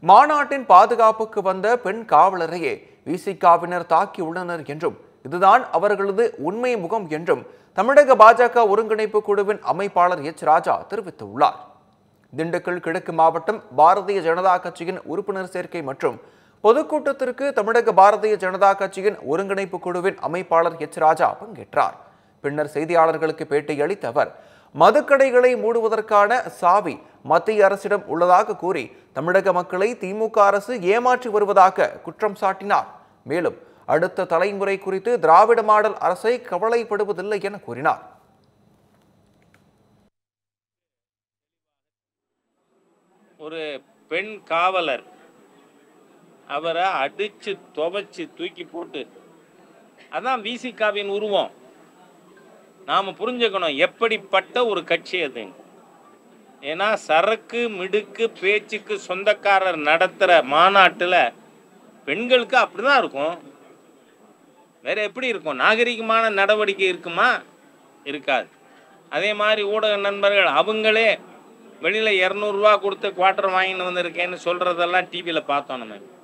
மாநாட்டின் பாதுகாப்புக்கு வந்த பெண் காவலரையே விசிகாவினர் தாக்கியுள்ளனர் என்றும் இதுதான் அவர்களது உண்மை முகம் என்றும் தமிழக பாஜக ஒருங்கிணைப்பு குழுவின் அமைப்பாளர் எச் ராஜா தெரிவித்துள்ளார். திண்டுக்கல் கிழக்கு மாவட்டம் பாரதிய ஜனதா கட்சியின் உறுப்பினர் சேர்க்கை மற்றும் பொதுக்கூட்டத்திற்கு தமிழக பாரதிய ஜனதா கட்சியின் ஒருங்கிணைப்பு குழுவின் அமைப்பாளர் எச் ராஜா பங்கேற்றார். பின்னர் செய்தியாளர்களுக்கு பேட்டியளித்த அவர், மதுக்கடைகளை மூடுவதற்கான சாவி மத்திய அரசிடம் உள்ளதாக கூறி தமிழக மக்களை திமுக அரசு ஏமாற்றி வருவதாக குற்றம் சாட்டினார். மேலும் அடுத்த தலைமுறை குறித்து திராவிட மாடல் அரசை கவலைப்படுவதில்லை என கூறினார். ஒரு பெண் காவலர் அவரை அடிச்சு துவைச்சு தூக்கி போட்டு, அதான் விசிகாவின் உருவம். நாம புரிஞ்சுக்கணும் எப்படிப்பட்ட ஒரு கட்சி அது. ஏன்னா சரக்கு மிடுக்கு பேச்சுக்கு சொந்தக்காரர் நடத்துற மாநாட்டில் பெண்களுக்கு அப்படிதான் இருக்கும். வேற எப்படி இருக்கும்? நாகரிகமான நடவடிக்கை இருக்குமா? இருக்காது. அதே மாதிரி ஊடக நண்பர்கள் அவங்களே வெளியில் 200 ரூபா கொடுத்து குவார்ட்டர் வாங்கிட்டு வந்திருக்கேன்னு சொல்றதெல்லாம் டிவியில் பார்த்தோம் நம்ம.